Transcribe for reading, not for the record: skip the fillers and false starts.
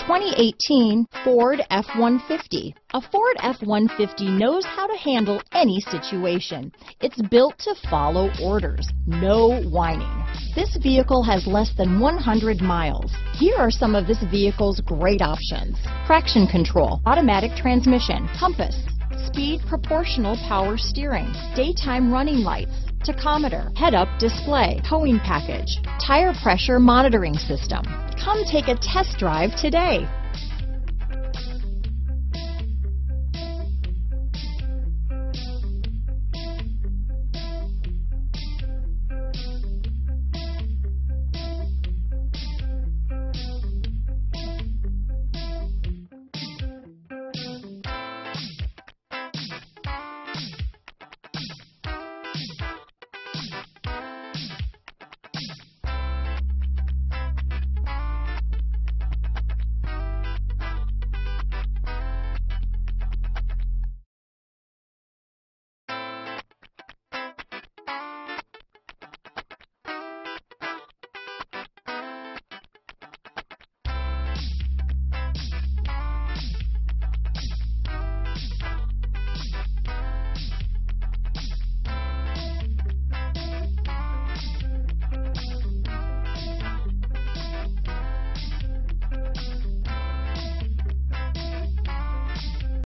2018 Ford F-150. A Ford F-150 knows how to handle any situation. It's built to follow orders, no whining. This vehicle has less than 100 miles. Here are some of this vehicle's great options: traction control, automatic transmission, compass, speed proportional power steering, daytime running lights, tachometer, head-up display, towing package, tire pressure monitoring system. Come take a test drive today.